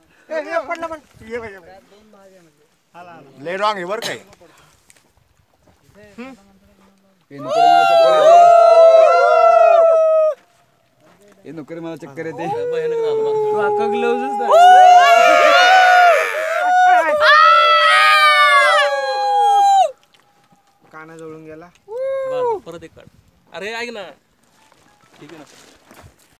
लय रॉंग आहे बर काय नोकरी मला चक्कर येते काना जळून गेला परत एक काढ अरे ऐक ना ठीक आहे ना